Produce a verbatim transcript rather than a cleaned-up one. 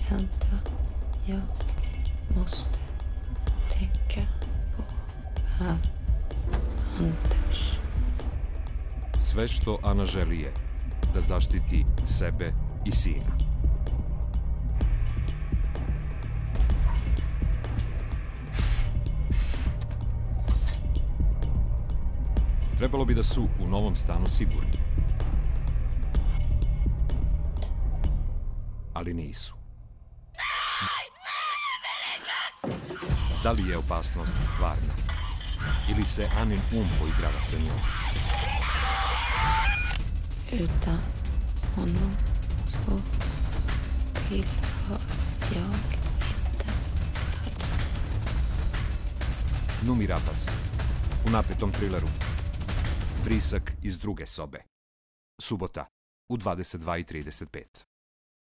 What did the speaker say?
vänta. Jag måste tänka på här. Anders. Sve što Ana želi je da zaštiti sebe i sina. Trebalo bi da su u novom stanu sigurni. Ali nisu. Da li je opasnost stvarna? Ili se Anin um poigrava sa njom? Utan honom så tillhör jag inte världen. Numi Rapace, u napetom trileru. Vrisak iz druge sobe. Subota u dvadeset dva i trideset pet.